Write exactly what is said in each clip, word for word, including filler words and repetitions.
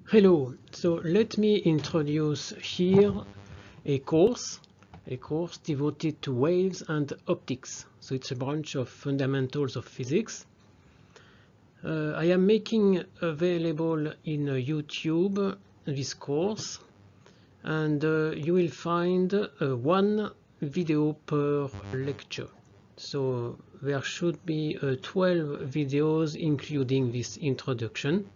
Hello, so let me introduce here a course, a course devoted to waves and optics. So it's a branch of fundamentals of physics. Uh, I am making available in uh, YouTube this course, and uh, you will find uh, one video per lecture. So there should be uh, twelve videos including this introduction.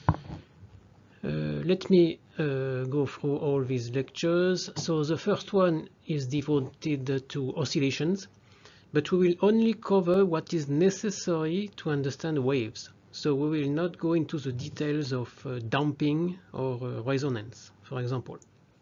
Uh, let me uh, go through all these lectures. So the first one is devoted to oscillations, but we will only cover what is necessary to understand waves. So we will not go into the details of uh, damping or uh, resonance, for example.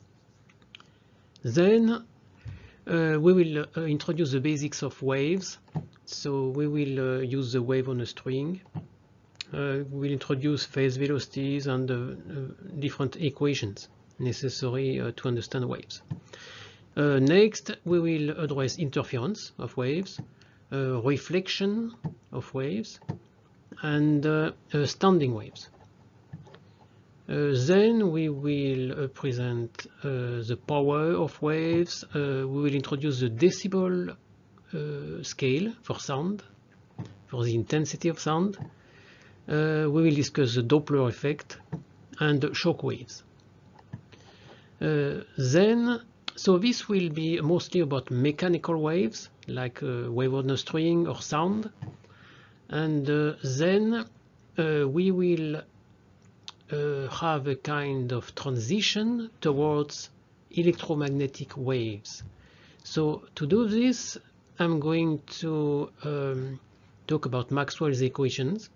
Then uh, we will uh, introduce the basics of waves. So we will uh, use the wave on a string. Uh, we'll introduce phase velocities and uh, uh, different equations necessary uh, to understand waves. Uh, next, we will address interference of waves, uh, reflection of waves, and uh, uh, standing waves. Uh, then we will uh, present uh, the power of waves. Uh, we will introduce the decibel uh, scale for sound, for the intensity of sound. Uh, we will discuss the Doppler effect and shock waves. Uh, then, so this will be mostly about mechanical waves, like uh, wave on a string or sound. And uh, then uh, we will uh, have a kind of transition towards electromagnetic waves. So to do this, I'm going to um, talk about Maxwell's equations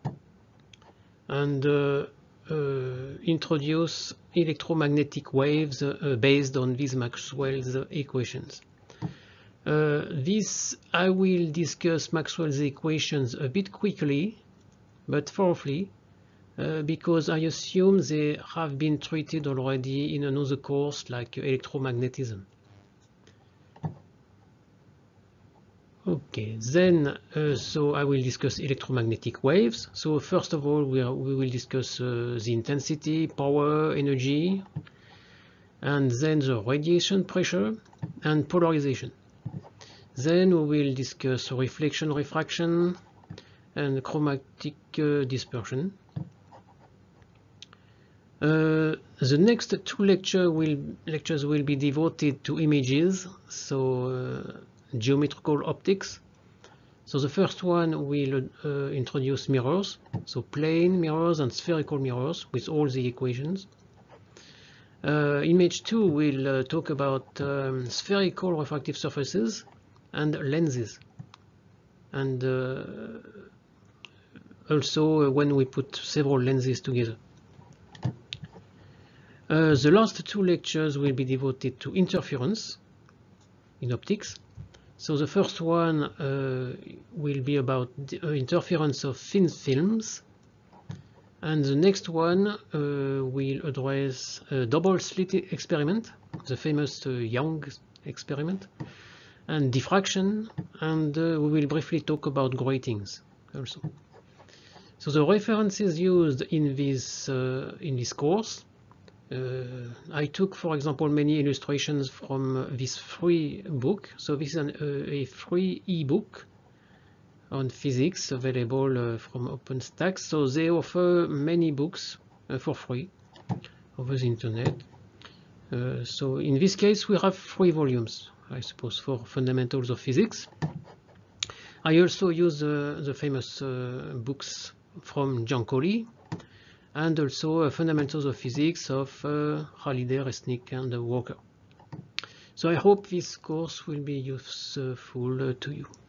and uh, uh, introduce electromagnetic waves uh, based on these Maxwell's equations. Uh, this I will discuss Maxwell's equations a bit quickly, but thoroughly, uh, because I assume they have been treated already in another course like electromagnetism. Okay, then uh, so I will discuss electromagnetic waves. So first of all, we, are, we will discuss uh, the intensity, power, energy, and then the radiation pressure and polarization. Then we will discuss reflection, refraction, and chromatic uh, dispersion. Uh, the next two lecture will, lectures will be devoted to images. So. Uh, geometrical optics. So the first one will uh, introduce mirrors, so plane mirrors and spherical mirrors with all the equations. Uh, image two will uh, talk about um, spherical refractive surfaces and lenses, and uh, also uh, when we put several lenses together. Uh, the last two lectures will be devoted to interference in optics. So the first one uh, will be about the uh, interference of thin films, and the next one uh, will address a double slit experiment, the famous uh, Young experiment, and diffraction, and uh, we will briefly talk about gratings also. So the references used in this uh, in this course. Uh, I took, for example, many illustrations from this free book. So this is an, uh, a free e-book on physics available uh, from OpenStax. So they offer many books uh, for free over the internet. Uh, so in this case, we have three volumes, I suppose, for fundamentals of physics. I also use uh, the famous uh, books from Giancoli, and also uh, fundamentals of physics of uh, Halliday, Resnick, and uh, Walker. So I hope this course will be useful uh, to you.